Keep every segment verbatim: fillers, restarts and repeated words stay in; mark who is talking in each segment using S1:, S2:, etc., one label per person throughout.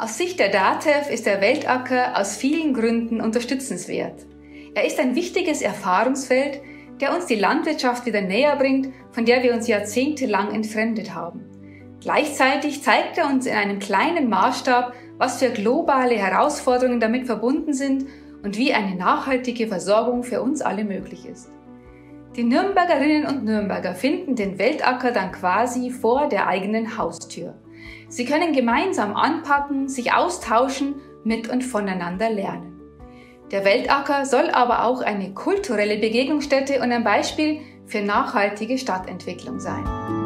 S1: Aus Sicht der DATEV ist der Weltacker aus vielen Gründen unterstützenswert. Er ist ein wichtiges Erfahrungsfeld, der uns die Landwirtschaft wieder näher bringt, von der wir uns jahrzehntelang entfremdet haben. Gleichzeitig zeigt er uns in einem kleinen Maßstab, was für globale Herausforderungen damit verbunden sind und wie eine nachhaltige Versorgung für uns alle möglich ist. Die Nürnbergerinnen und Nürnberger finden den Weltacker dann quasi vor der eigenen Haustür. Sie können gemeinsam anpacken, sich austauschen, mit und voneinander lernen. Der Weltacker soll aber auch eine kulturelle Begegnungsstätte und ein Beispiel für nachhaltige Stadtentwicklung sein.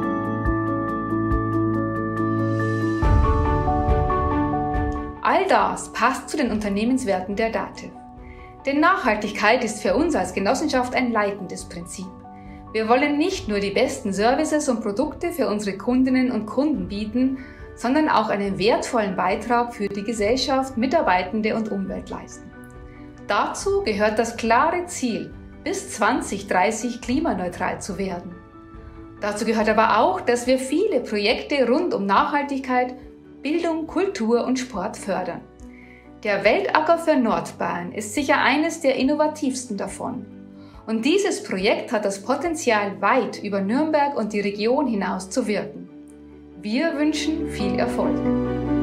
S1: All das passt zu den Unternehmenswerten der DATEV. Denn Nachhaltigkeit ist für uns als Genossenschaft ein leitendes Prinzip. Wir wollen nicht nur die besten Services und Produkte für unsere Kundinnen und Kunden bieten, sondern auch einen wertvollen Beitrag für die Gesellschaft, Mitarbeitende und Umwelt leisten. Dazu gehört das klare Ziel, bis zwanzig dreißig klimaneutral zu werden. Dazu gehört aber auch, dass wir viele Projekte rund um Nachhaltigkeit, Bildung, Kultur und Sport fördern. Der Weltacker für Nordbayern ist sicher eines der innovativsten davon. Und dieses Projekt hat das Potenzial, weit über Nürnberg und die Region hinaus zu wirken. Wir wünschen viel Erfolg.